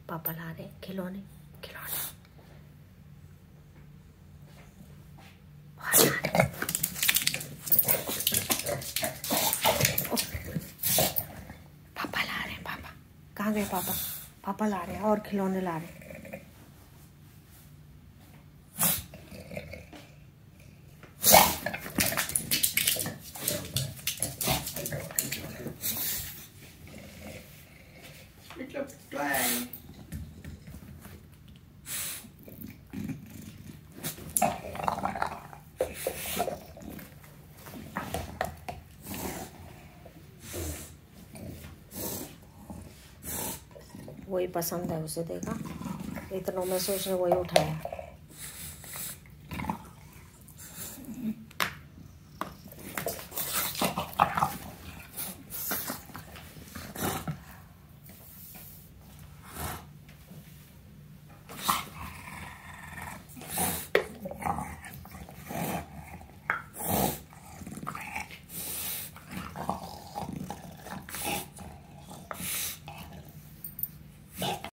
पापा ला रहे खिलौने खिलौने। पापा ला रहे हैं। पापा कहाँ गए? पापा पापा ला रहे हैं और खिलौने ला रहे हैं। वही पसंद है उसे, देखा इतनों में से उसने वही उठाया।